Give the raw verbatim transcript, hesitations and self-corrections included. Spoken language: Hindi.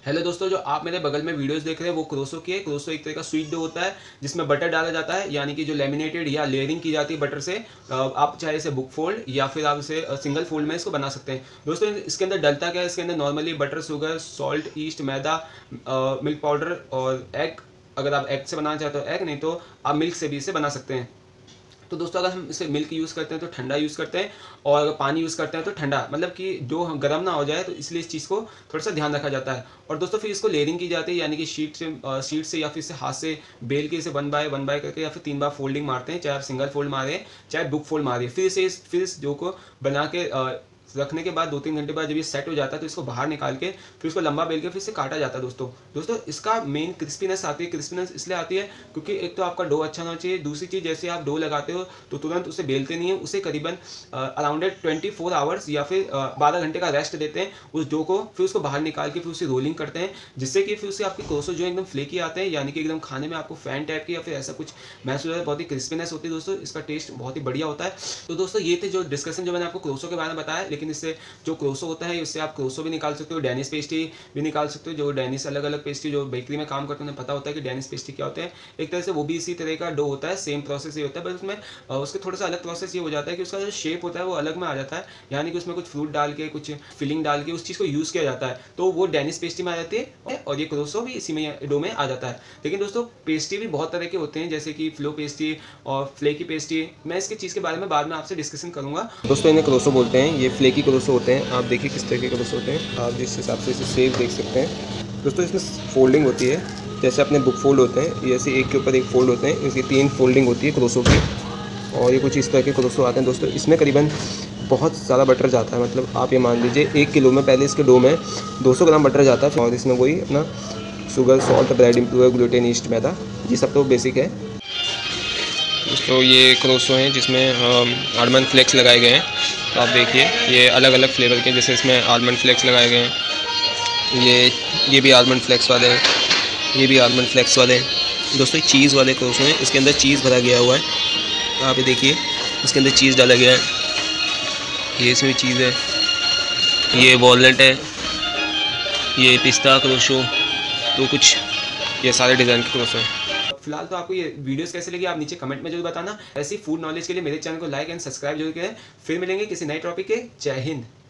हेलो दोस्तों, जो आप मेरे बगल में वीडियोस देख रहे हैं वो क्रोसो की है। क्रोसो एक तरह का स्वीट डो होता है जिसमें बटर डाला जाता है, यानी कि जो लेमिनेटेड या लेयरिंग की जाती है बटर से। अ, आप चाहे इसे बुक फोल्ड या फिर आप इसे सिंगल फोल्ड में इसको बना सकते हैं। दोस्तों इसके अंदर डलता क्या है, इसके अंदर normally butter, sugar, salt, yeast, maida, milk powder और एग। अगर आप एग से बनाना चाहते हो एग, नहीं तो आप मिल्क से भी इसे बना सकते हैं। तो दोस्तों अगर हम इसे मिल्क यूज़ करते हैं तो ठंडा यूज़ करते हैं, और अगर पानी यूज़ करते हैं तो ठंडा, मतलब कि डो गर्म ना हो जाए, तो इसलिए इस चीज़ को थोड़ा सा ध्यान रखा जाता है। और दोस्तों फिर इसको लेयरिंग की जाती है, यानी कि शीट से शीट से या फिर से हाथ से बेल के इसे वन बाय वन बाय करके या फिर तीन बार फोल्डिंग मारते हैं, चाहे आप सिंगल फोल्ड मारे चाहे बुक फोल्ड मारिए। फिर इसे फिर इस डो को बना के अ, रखने के बाद दो तीन घंटे बाद जब ये सेट हो जाता है तो इसको बाहर निकाल के फिर उसको लंबा बेल के फिर से काटा जाता है। दोस्तों दोस्तों इसका मेन क्रिस्पीनेस आती है। क्रिस्पीनेस इसलिए आती है क्योंकि एक तो आपका डो अच्छा होना चाहिए, दूसरी चीज़ जैसे आप डो लगाते हो तो तुरंत उसे बेलते नहीं है, उसे करीबन अराउंड ट्वेंटी फोर आवर्स या फिर बारह घंटे का रेस्ट देते हैं उस डो को। फिर उसको बाहर निकाल के फिर उसे रोलिंग करते हैं, जिससे कि फिर उसे आपके क्रोसो जो एकदम फ्लेकी आते हैं, यानी कि एकदम खाने में आपको फैन टाइप की या फिर ऐसा कुछ महसूस होता है। बहुत ही क्रिस्पीनेस होती है दोस्तों, इसका टेस्ट बहुत ही बढ़िया होता है। तो दोस्तों ये थे जो डिस्कशन जो मैंने आपको क्रोसो के बारे में बताया, लेकिन इससे जो क्रोसो होता है इससे आप क्रोसो भी निकाल सकते हो, डेनिस पेस्ट्री भी निकाल सकते हो। जो डेनिस अलग अलग पेस्ट्री जो बेकरी में काम करते हैं उन्हें पता होता है कि डेनिस पेस्ट्री क्या होते हैं। एक तरह से वो भी इसी तरह का डो होता है, सेम प्रोसेस ये होता है, बस उसमें अ, उसके थोड़ा सा अलग प्रोसेस ये हो जाता है कि उसका जो शेप होता है वो अलग में आ जाता है, यानी कि उसमें कुछ फ्रूट डाल के कुछ फिलिंग डाल के उस चीज़ को यूज़ किया जाता है, तो वो डेनिस पेस्ट्री में आ जाती है और ये क्रोसो भी इसी में डो में आ जाता है। लेकिन दोस्तों पेस्ट्री भी बहुत तरह के होते हैं, जैसे कि फ्लो पेस्ट्री और फ्लेकी पेस्ट्री। मैं इसकी चीज़ के बारे में बाद में आपसे डिस्कशन करूंगा। दोस्तों इन्हें क्रोसो बोलते हैं, ये फ्लेकी क्रोसो होते हैं। आप देखिए किस तरह के क्रोसो होते हैं, आप जिस हिसाब से इसे सेव देख सकते हैं। दोस्तों इसमें फोल्डिंग होती है, जैसे अपने बुक फोल्ड होते हैं, ये ऐसे एक के ऊपर एक फोल्ड होते हैं, इसकी तीन फोल्डिंग होती है क्रोसो की। और ये कुछ इस तरह के क्रोसो आते हैं दोस्तों। इसमें करीबन बहुत ज़्यादा बटर जाता है, मतलब आप ये मान लीजिए एक किलो में पहले इसके डो में दो सौ ग्राम बटर जाता है, और इसमें वही अपना sugar, salt, bread improver, gluten, yeast, maida, ये सब तो बेसिक है। तो ये क्रोसो हैं जिसमें आलमंड फ्लेक्स लगाए गए हैं। तो आप देखिए ये अलग अलग फ्लेवर के, जैसे इसमें आलमंड फ्लेक्स लगाए गए हैं, ये ये भी आलमंड फ्लेक्स वाले हैं, ये भी आलमंड फ्लेक्स वाले हैं। दोस्तों ये चीज़ वाले क्रोसो हैं, इसके अंदर चीज़ भरा गया हुआ है। तो आप ये देखिए इसके अंदर चीज़ डाला गया है, ये इसमें चीज़ है, ये वॉलनट है, ये पिस्ता क्रोसो, तो कुछ ये सारे डिज़ाइन के क्रोसो हैं। फिलहाल तो आपको ये वीडियोस कैसे लगी आप नीचे कमेंट में जरूर बताना। ऐसी फूड नॉलेज के लिए मेरे चैनल को लाइक एंड सब्सक्राइब जरूर करें। फिर मिलेंगे किसी नए टॉपिक के। जय हिंद।